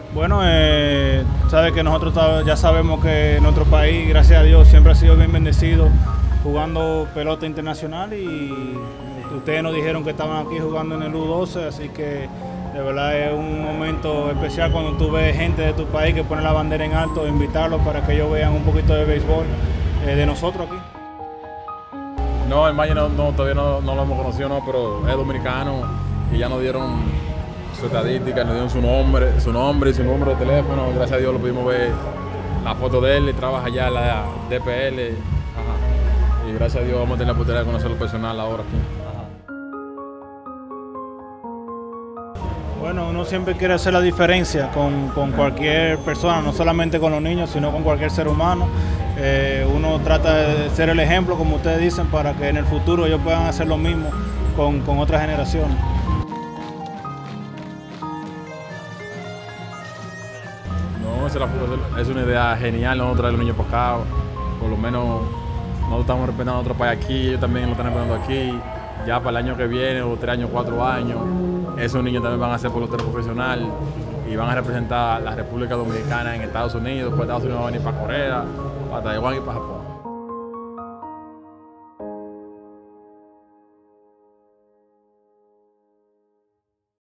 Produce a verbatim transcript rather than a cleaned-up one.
Bueno, eh, sabe que nosotros ya sabemos que nuestro país, gracias a Dios, siempre ha sido bien bendecido jugando pelota internacional y ustedes nos dijeron que estaban aquí jugando en el U doce, así que de verdad es un momento especial cuando tú ves gente de tu país que pone la bandera en alto, invitarlos para que ellos vean un poquito de béisbol eh, de nosotros aquí. No, el Maye no, no, todavía no, no lo hemos conocido, no, pero es dominicano y ya nos dieron su estadística, nos dieron su nombre, su nombre y su número de teléfono. Gracias a Dios lo pudimos ver la foto de él, trabaja allá en la D P L. Ajá. Y gracias a Dios vamos a tener la oportunidad de conocerlo personal ahora aquí. Bueno, uno siempre quiere hacer la diferencia con, con cualquier persona, no solamente con los niños, sino con cualquier ser humano. Eh, uno trata de ser el ejemplo, como ustedes dicen, para que en el futuro ellos puedan hacer lo mismo con, con otras generaciones. No, esa es una idea genial, nosotros traer a los niños para acá. Por lo menos nosotros estamos representando a otro país aquí, ellos también lo están representando aquí. Ya para el año que viene, o tres años, cuatro años, esos niños también van a ser pelotero profesional y van a representar a la República Dominicana en Estados Unidos. Pues Estados Unidos van a venir para Corea, para Taiwán y para Japón.